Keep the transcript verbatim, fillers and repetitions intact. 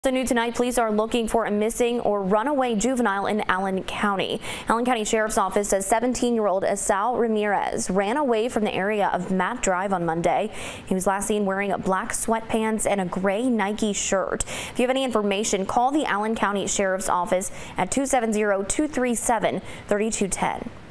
So new tonight, police are looking for a missing or runaway juvenile in Allen County. Allen County Sheriff's Office says seventeen-year-old Esau Ramirez ran away from the area of Matt Drive on Monday. He was last seen wearing black sweatpants and a gray Nike shirt. If you have any information, call the Allen County Sheriff's Office at two seven zero, two three seven, three two one zero.